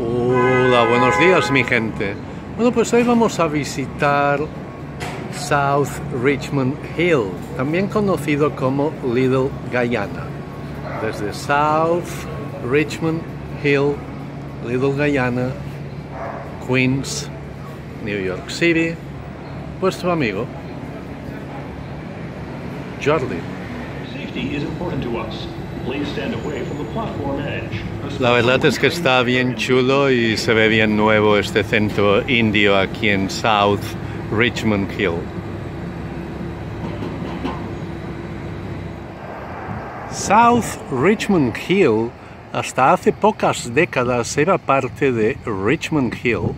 Hola, buenos días mi gente. Bueno, pues hoy vamos a visitar South Richmond Hill, también conocido como Little Guyana. Desde South Richmond Hill, Little Guyana, Queens, New York City, vuestro amigo Jordi. Safety is important to us. Please stand away from the platform edge. La verdad es que está bien chulo y se ve bien nuevo este centro indio aquí en South Richmond Hill. South Richmond Hill hasta hace pocas décadas era parte de Richmond Hill.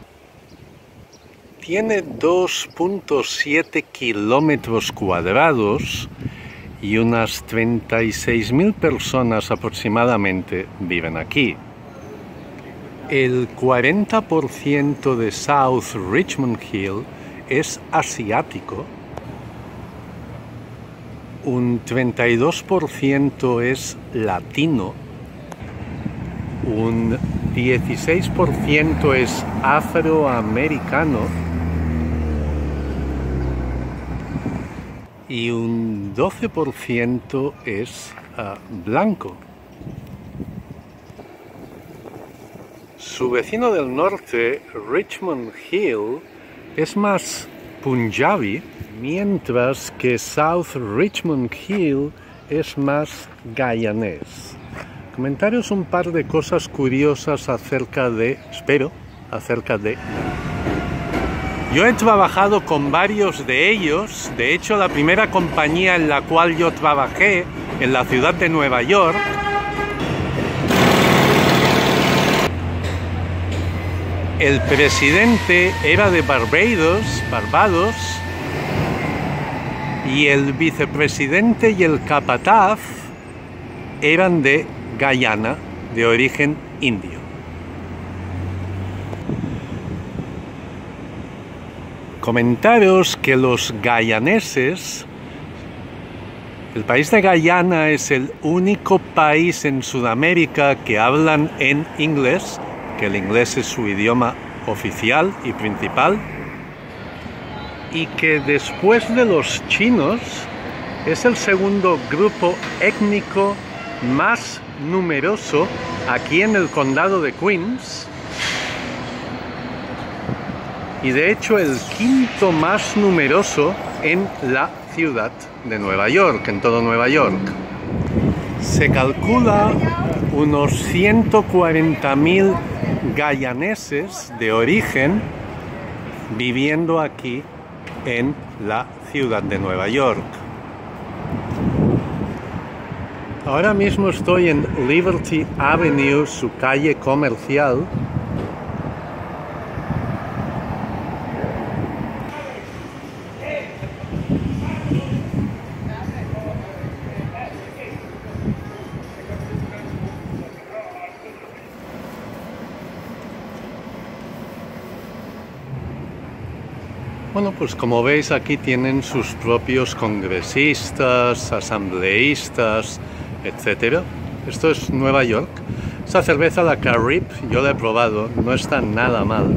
Tiene 2.7 kilómetros cuadrados y unas 36.000 personas aproximadamente viven aquí. El 40% de South Richmond Hill es asiático, un 32% es latino, un 16% es afroamericano y un 12% es blanco. Su vecino del norte, Richmond Hill, es más punjabi, mientras que South Richmond Hill es más guyanés. Comentaros un par de cosas curiosas acerca de... Yo he trabajado con varios de ellos. De hecho, la primera compañía en la cual yo trabajé en la ciudad de Nueva York el presidente era de Barbados, y el vicepresidente y el capataz eran de Guyana, de origen indio. Comentaros que los guyaneses, el país de Guyana es el único país en Sudamérica que hablan en inglés, que el inglés es su idioma oficial y principal, y que después de los chinos es el segundo grupo étnico más numeroso aquí en el condado de Queens, y de hecho el quinto más numeroso en la ciudad de Nueva York, en todo Nueva York. Se calcula unos 140.000 guyaneses de origen viviendo aquí en la ciudad de Nueva York. Ahora mismo estoy en Liberty Avenue, su calle comercial. Bueno, pues como veis aquí tienen sus propios congresistas, asambleístas, etc. Esto es Nueva York. Esta cerveza, la Carib, yo la he probado, no está nada mal.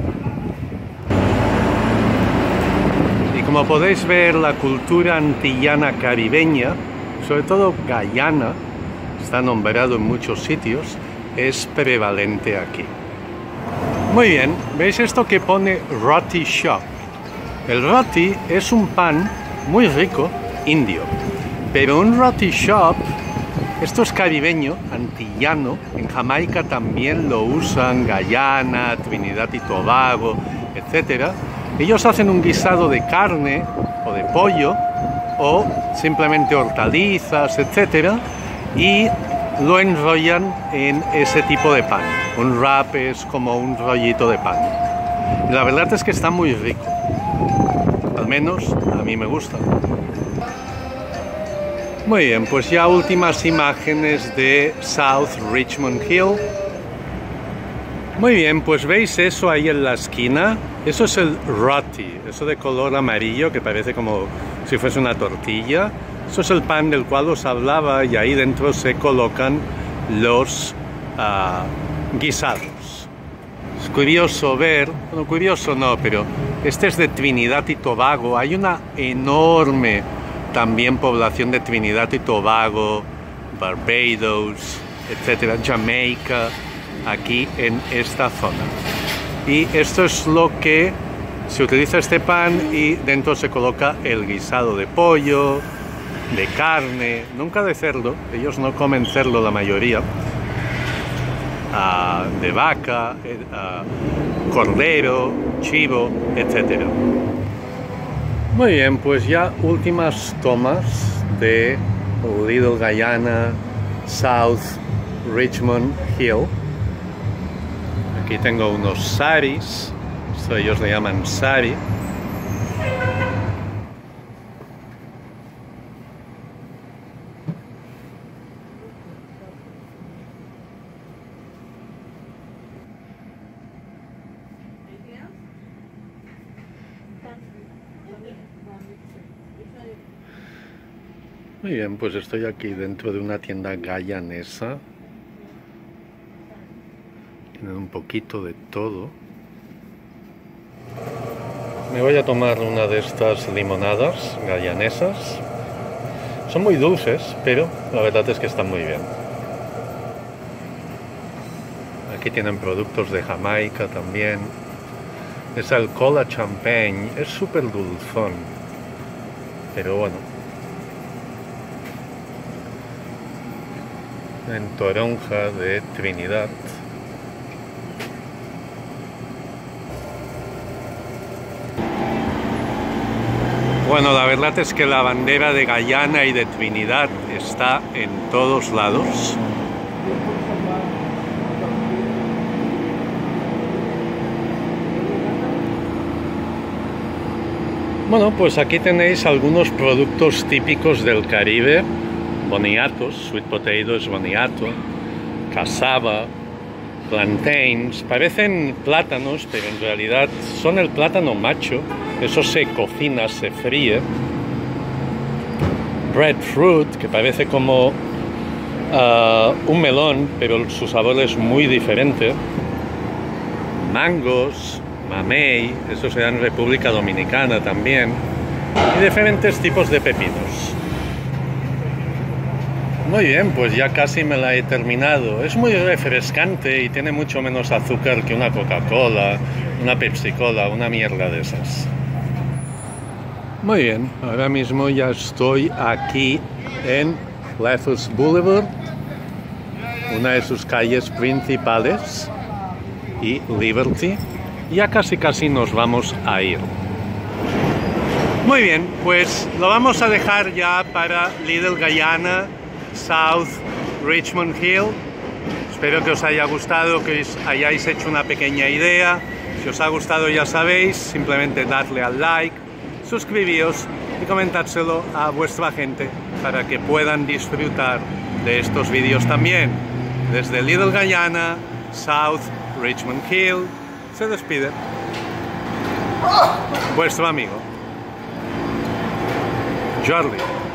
Y como podéis ver, la cultura antillana caribeña, sobre todo Guyana, está nombrado en muchos sitios, es prevalente aquí. Muy bien, ¿veis esto que pone Roti Shop? El roti es un pan muy rico, indio, pero un roti shop, esto es caribeño, antillano, en Jamaica también lo usan, Guyana, Trinidad y Tobago, etc. Ellos hacen un guisado de carne o de pollo o simplemente hortalizas, etc. y lo enrollan en ese tipo de pan. Un wrap es como un rollito de pan. Y la verdad es que está muy rico. Al menos a mí me gusta. Muy bien, pues ya últimas imágenes de South Richmond Hill. Muy bien, pues veis eso ahí en la esquina. Eso es el roti, eso de color amarillo que parece como si fuese una tortilla. Eso es el pan del cual os hablaba y ahí dentro se colocan los guisados. curioso ver, bueno, curioso no, pero este es de Trinidad y Tobago. Hay una enorme también población de Trinidad y Tobago, Barbados, etcétera, Jamaica, aquí en esta zona. Y esto es lo que se utiliza, este pan, y dentro se coloca el guisado de pollo, de carne, nunca de cerdo, ellos no comen cerdo la mayoría, de vaca, cordero, chivo, etcétera. Muy bien, pues ya últimas tomas de Little Guyana, South Richmond Hill. Aquí tengo unos saris, esto ellos le llaman sari. Muy bien, pues estoy aquí dentro de una tienda gayanesa. Tienen un poquito de todo. Me voy a tomar una de estas limonadas gayanesas. Son muy dulces, pero la verdad es que están muy bien. Aquí tienen productos de Jamaica también. Es el cola champagne, es súper dulzón, pero bueno. En toronja de Trinidad. Bueno, la verdad es que la bandera de Guyana y de Trinidad está en todos lados. Bueno, pues aquí tenéis algunos productos típicos del Caribe. Boniatos, sweet potatoes, boniato, cassava, plantains, parecen plátanos, pero en realidad son el plátano macho, eso se cocina, se fríe. Breadfruit, que parece como un melón, pero su sabor es muy diferente. Mangos, mamey, eso se da en República Dominicana también, y diferentes tipos de pepinos. Muy bien, pues ya casi me la he terminado. Es muy refrescante y tiene mucho menos azúcar que una Coca-Cola, una Pepsi-Cola, una mierda de esas. Muy bien, ahora mismo ya estoy aquí en Lefus Boulevard, una de sus calles principales, y Liberty. Ya casi nos vamos a ir. Muy bien, pues lo vamos a dejar ya para Little Guyana, South Richmond Hill. Espero que os haya gustado, que os hayáis hecho una pequeña idea. Si os ha gustado, ya sabéis, simplemente dadle al like, suscribíos y comentárselo a vuestra gente para que puedan disfrutar de estos vídeos también. Desde Little Guyana, South Richmond Hill, se despide vuestro amigo Jordi.